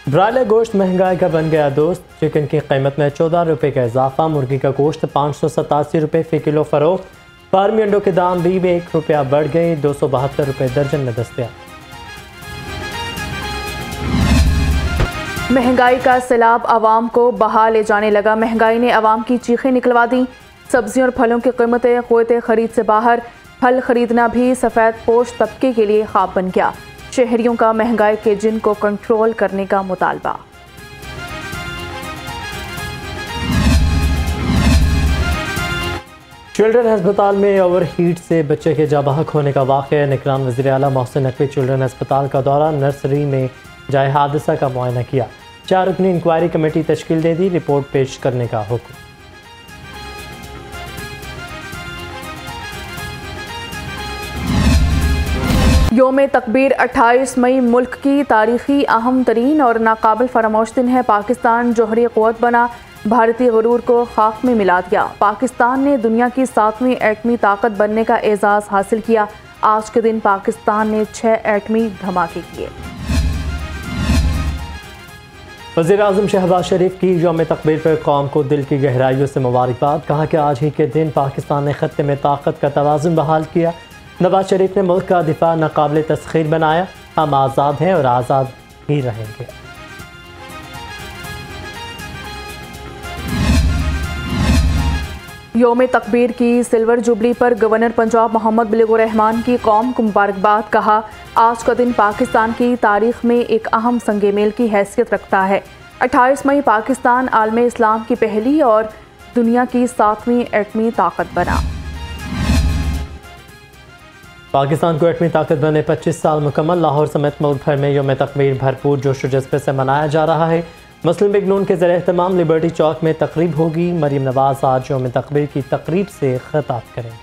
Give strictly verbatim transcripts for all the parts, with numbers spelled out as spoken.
Broiler गोश्त महंगाई का बन गया दोस्त। चिकन की कीमत में चौदह रुपये का इजाफा। मुर्गी का गोश्त पाँच सौ सतासी रुपये फ़ी किलो फरोख्त। फार्मी अंडों के दाम भी में एक रुपया बढ़ गए, दो सौ बहत्तर रुपये दर्जन में दस्तियाब। महंगाई का सैलाब आवाम को बहा ले जाने लगा। महंगाई ने आवाम की चीखें निकलवा दी। सब्जियों और फलों की कीमतें क़ुव्वत खरीद से बाहर। फल खरीदना भी सफ़ेद पोश तबके के लिए ख्वाब बन गया। शहरियों का महंगाई के जिन को कंट्रोल करने का मुतालबा। चिल्ड्रन अस्पताल में ओवर हीट से बच्चे के जाबाहक होने का वाक़या। निगरान वज़ीर आला मोहसिन नकवी चिल्ड्रन अस्पताल का दौरा। नर्सरी में जाए हादसा का मुआयना किया। चार रुकनी इंक्वायरी कमेटी तश्कील दे दी। रिपोर्ट पेश करने का हुक्म। योम तकबीर अट्ठाईस मई मुल्क की तारीखी अहम तरीन और नाकाबिल फरामोश दिन है। पाकिस्तान जोहरी क़ुव्वत बना, भारतीय गुरूर को खाक में मिला दिया। पाकिस्तान ने दुनिया की सातवीं एटमी ताकत बनने का एजाज़ हासिल किया। आज के दिन पाकिस्तान ने छः एटमी धमाके किए। वज़ीर आज़म शहबाज शरीफ की यौम तकबीर पर कौम को दिल की गहराइयों से मुबारकबाद। कहा कि आज ही के दिन पाकिस्तान ने खत्ते में ताकत का तवाज़ुन बहाल किया। नवाज शरीफ ने मुल्क का दिफा नाकाबिल तस्खीर बनाया। हम आज़ाद हैं और आज़ाद ही रहेंगे। यौम तकबीर की सिल्वर जुबली पर गवर्नर पंजाब मोहम्मद बिलावल रहमान की कौम को मुबारकबाद। कहा, आज का दिन पाकिस्तान की तारीख में एक अहम संगे मेल की हैसियत रखता है। अट्ठाईस मई पाकिस्तान आलम इस्लाम की पहली और दुनिया की सातवीं एटमी ताकत बना। पाकिस्तान को एटमी ताकत बने पच्चीस साल मुकम्मल। लाहौर समेत मुल्क भर में यौम तकबीर भरपूर जोश व जज्बे से मनाया जा रहा है। मुस्लिम लीग नून के ज़रिए एहतमाम लिबर्टी चौक में तकरीब होगी। मरीम नवाज आज यौम तकबीर की तकरीब से खिताब करेंगे।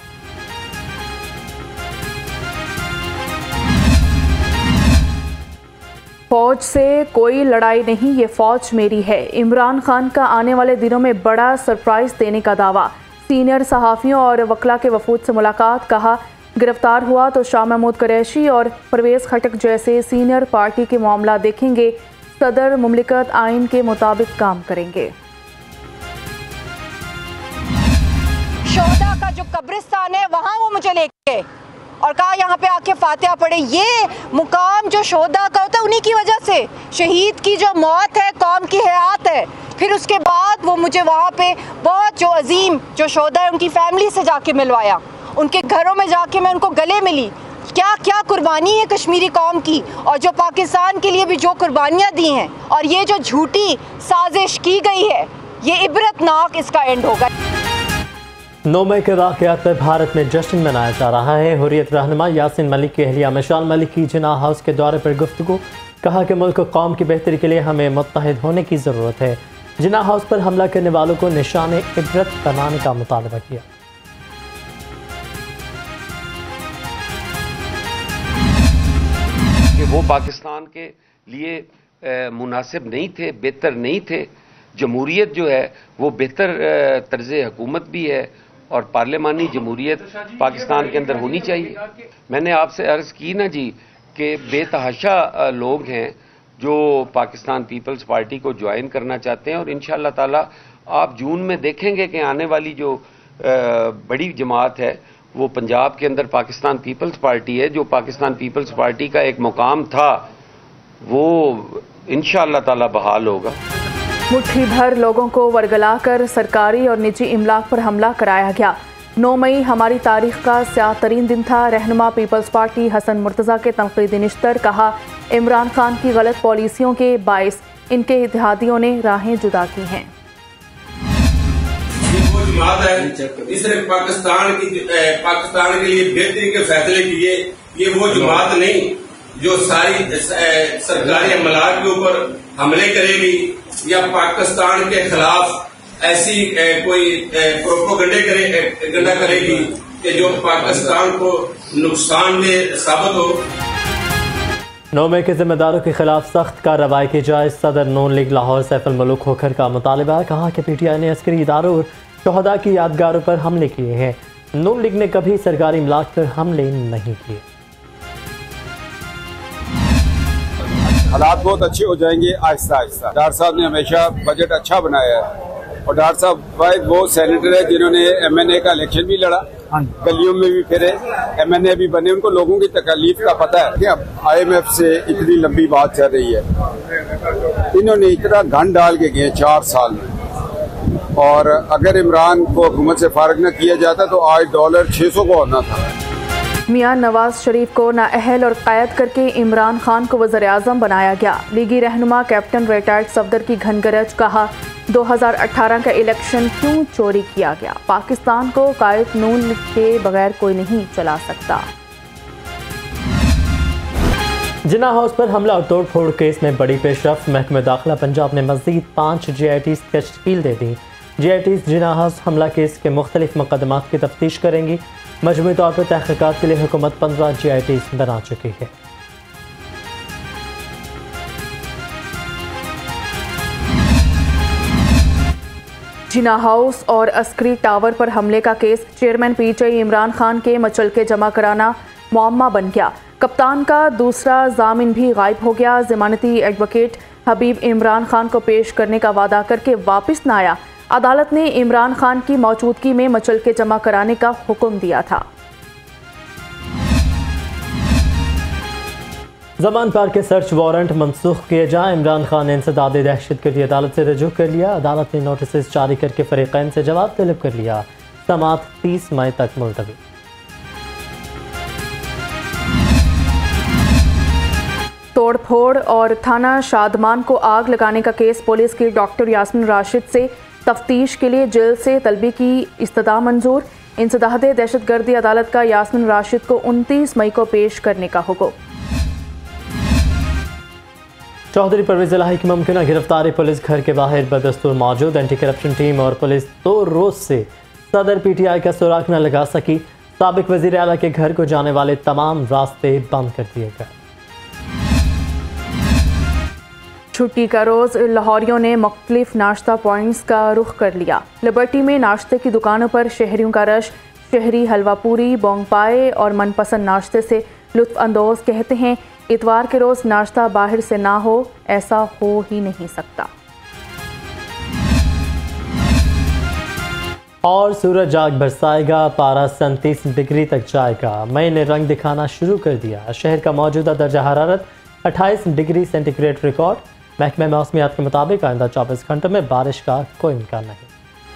फौज से कोई लड़ाई नहीं, ये फौज मेरी है। इमरान खान का आने वाले दिनों में बड़ा सरप्राइज देने का दावा। सीनियर सहाफ़ियों और वकला के वफूद से मुलाकात। कहा, गिरफ्तार हुआ तो शाह महमूद कुरैशी और परवेज़ खटक जैसे सीनियर पार्टी के मामला देखेंगे। सदर मुमलिकत आइन के मुताबिक काम करेंगे। शोहदा का जो कब्रिस्तान है वहाँ वो मुझे लेके और कहा यहाँ पे आके फातिहा पढ़े। ये मुकाम जो शोहदा का होता है उन्हीं की वजह से। शहीद की जो मौत है कौम की हयात है। फिर उसके बाद वो मुझे वहाँ पे बहुत जो अजीम जो शोहदा है उनकी फैमिली से जाके मिलवाया। उनके घरों में जाके मैं उनको गले मिली। क्या क्या कुर्बानी है कश्मीरी कौम की और जो पाकिस्तान के लिए भी जो कुर्बानियाँ दी हैं और ये जो झूठी साजिश की गई है ये इबरतनाक इसका एंड होगा। नौ मई के वाक़यात पर भारत में जश्न मनाया जा रहा है। हुर्रियत रहनुमा यासिन मलिक की अहलिया मिसाल मलिक की जिन्ना हाउस के दौरे पर गुफ्तगू। कहा कि मुल्क कौम की बेहतरी के लिए हमें मुत्तहिद होने की ज़रूरत है। जिन्ना हाउस पर हमला करने वालों को निशान इबरत बनाने का मुतालबा किया। कि वो पाकिस्तान के लिए मुनासिब नहीं थे, बेहतर नहीं थे। जमहूरियत जो है वो बेहतर तर्ज हुकूमत भी है और पार्लिमानी जमहूरियत पाकिस्तान के अंदर होनी चाहिए। मैंने आपसे अर्ज़ की ना जी कि बेतहाशा लोग हैं जो पाकिस्तान पीपल्स पार्टी को ज्वाइन करना चाहते हैं और इंशाअल्लाह ताला आप जून में देखेंगे कि आने वाली जो बड़ी जमात है वो पंजाब के अंदर पाकिस्तान पीपल्स पार्टी है। जो पाकिस्तान पीपल्स पार्टी का एक मुकाम था वो इंशाअल्लाह ताला बहाल होगा। मुट्ठी भर लोगों को वरगला कर सरकारी और निजी इमलाक पर हमला कराया गया। नौ मई हमारी तारीख का स्याह तरीन दिन था। रहनुमा पीपल्स पार्टी हसन मुर्तज़ा के तनकीदी निश्तर। कहा, इमरान खान की गलत पॉलिसियों के बायस इनके इत्तेहादियों ने राहें जुदा की हैं। जमात है इसने पाकिस्तान की पाकिस्तान के लिए बेहतरी के फैसले किए। ये वो जमात नहीं जो सारी सरकारी अमलात के ऊपर हमले करेगी या पाकिस्तान के खिलाफ ऐसी कोई प्रोपोगंडे करे गंदा करेगी कि जो पाकिस्तान को नुकसानदेह साबित हो। नौ मई के जिम्मेदारों के खिलाफ सख्त कार्रवाई की जाए। सदर नून लीग लाहौर सैफुल मलूक होकर का मुतालबा। कहा कि पी टी आई ने अस्करी इदारों और शोहदा की यादगारों पर हमले किए हैं। नून लीग ने कभी सरकारी इमलाक पर हमले नहीं किए। हालात बहुत अच्छे हो जाएंगे आहिस्ता आहिस्ता। डॉक्टर साहब ने हमेशा बजट अच्छा बनाया है और डॉक्टर साहब वाहिद वो सेनेटर है जिन्होंने एम एन ए का इलेक्शन भी लड़ा, गलियों में भी फिरे, एम एन ए भी बने, उनको लोगों की तकलीफ का पता है कि अब आई एम एफ से इतनी लंबी बात चल रही है, इन्होंने इतना घन डाल के गए चार साल में, और अगर इमरान को हुकूमत से फारिग न किया जाता तो आज डॉलर छह सौ का होना था। मियां नवाज शरीफ को नाअहल और कैद करके इमरान खान को वज़ीर आज़म बनाया गया। लीगी रहनुमा कैप्टन रिटायर्ड सफदर की घनगरज, कहा दो हज़ार अठारह का इलेक्शन क्यों चोरी किया गया, पाकिस्तान को कायद नून के बगैर कोई नहीं चला सकता। जिन्ना हाउस पर हमला और तोड़ फोड़ केस में बड़ी पेशरफ, महकमा दाखिला पंजाब ने मजीद पाँच जी आई टीज़ तश्कील दे दी। J I Ts Jinnah house हमला केस के मुख्तलिफ मुकदमात की तफ्तीश करेंगी। मजमूई तौर पर तहकीकात के लिए हुकूमत पंद्रह जी आई टीज़ बना चुकी है। जिन्ना हाउस और अस्करी टावर पर हमले का case, chairman P T I Imran Khan के मचल के जमा कराना मुअम्मा बन गया। कप्तान का दूसरा जामिन भी गायब हो गया। जमानती एडवोकेट हबीब इमरान खान को पेश करने का वादा करके वापस न आया। अदालत ने इमरान खान की मौजूदगी में मचल के जमा कराने का हुक्म दिया था। जमान पार के सर्च वारंट मनसूख किए जाए, इमरान खान ने इंसदाद दहशत के लिए अदालत से रजू कर लिया। अदालत ने नोटिस जारी करके फरीकैन से जवाब तलब कर लिया। समाअत तीस मई तक मुलतवी। तोड़ फोड़ और थाना शादमान को आग लगाने का केस, पुलिस की डॉक्टर यास्मीन राशिद से तफ्तीश के लिए जेल से तलबी की इस्तदा मंजूर। इंसदाद दहशतगर्दी अदालत का यास्मीन राशिद को उनतीस मई को पेश करने का हुक्म। चौधरी परवेज इलाही की मुमकिन गिरफ्तारी, पुलिस घर के बाहर बदस्तूर मौजूद। एंटी करप्शन टीम और पुलिस दो रोज से सदर पी टी आई का सुराग न लगा सकी। साबिक वजीर आला के घर को जाने वाले तमाम रास्ते बंद कर दिए गए। छुट्टी का रोज़ लाहौरियों ने मुख्तलिफ नाश्ता पॉइंट्स का रुख कर लिया। लिबर्टी में नाश्ते की दुकानों पर शहरियों का रश, शहरी हलवा पूरी, बोंग पाए और मनपसंद नाश्ते से लुत्फ अंदोज। कहते हैं इतवार के रोज़ नाश्ता बाहर से ना हो, ऐसा हो ही नहीं सकता। और सूरज आग बरसाएगा, पारा सैंतीस डिग्री तक जाएगा। मई ने रंग दिखाना शुरू कर दिया। शहर का मौजूदा दर्जा हरारत अट्ठाईस डिग्री सेंटीग्रेड रिकॉर्ड। महकमे मौसमियात के मुताबिक आइंदा चौबीस घंटों में बारिश का कोई इम्कान नहीं।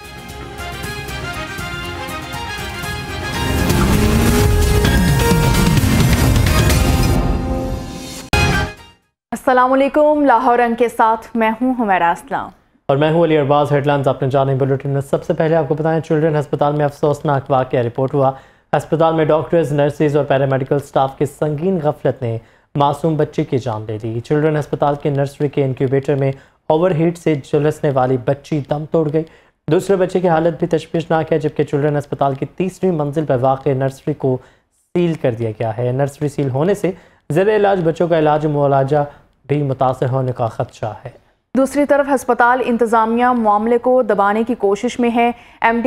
अस्सलाम वालेकुम, लाहौर रंग के साथ मैं हूं हुमैरा असलम और मैं हूं अली अरबाज। हेडलाइंस आपने जाने बुलेटिन में सबसे पहले आपको बताएं, चिल्ड्रन अस्पताल में अफसोसनाक वाकया रिपोर्ट हुआ। अस्पताल में डॉक्टर्स, नर्सेज और पैरामेडिकल स्टाफ की संगीन गफलत ने मासूम बच्चे की जान ले ली। चिल्ड्रन अस्पताल के नर्सरी के इंक्यूबेटर में ओवरहीट से झुलसने वाली बच्ची दम तोड़ गई। दूसरे बच्चे की हालत भी तशवीशनाक है, जबकि चिल्ड्रन अस्पताल की तीसरी मंजिल पर वाक़ नर्सरी को सील कर दिया गया है। नर्सरी सील होने से ज़ेर इलाज बच्चों का इलाज मुआवजा भी मुतासर होने का खदशा है। दूसरी तरफ अस्पताल इंतजामिया मामले को दबाने की कोशिश में है। M D